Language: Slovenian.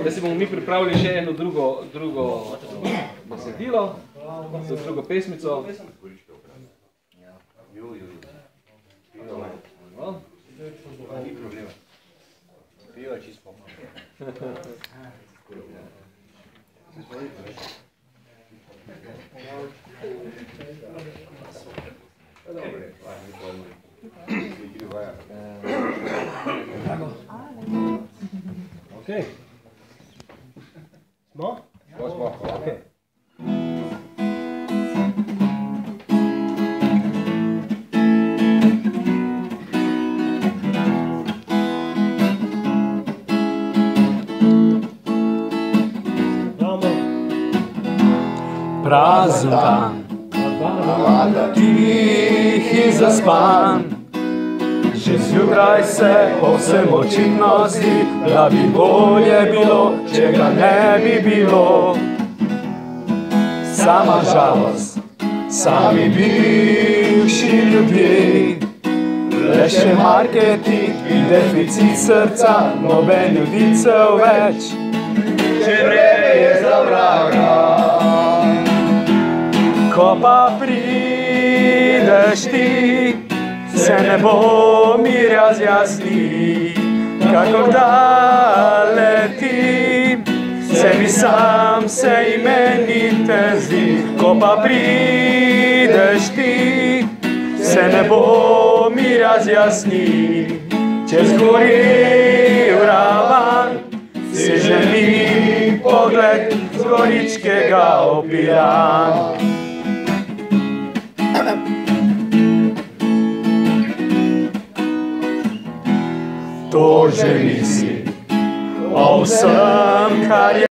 da si bomo mi pripravili še eno drugo besedilo, za drugo pesmico. Ni problema. Piva čisto. Ok. Smo? Smo. Ok. Prazen dan, tih in zaspan, že zjutraj se povsem očitno zdi, da bi bolje bilo, če ga ne bi bilo. Sama žalost, sami bivši ljudje, le še marketing in deficit srca, noben ljudicev več, če vreme je za vraga. Ko pa prideš ti, se ne bo mi razjasni, kakor da leti, se mi sam se imenite zdi. Ko pa prideš ti, se ne bo mi razjasni, čez gori ravan, si želim pogled z goričkega opiran. To že misli o vsem, kar je